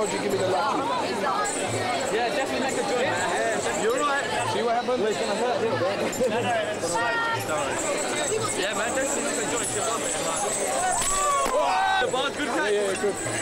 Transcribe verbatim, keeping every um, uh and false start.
would you give me the last two? Yeah, definitely make a joint, man. Yeah, you're right. See what happened? It's gonna hurt a little bit. No, no, it's fine. Yeah, man, definitely make a joint. You're on it. The bar's good, yeah, yeah, good.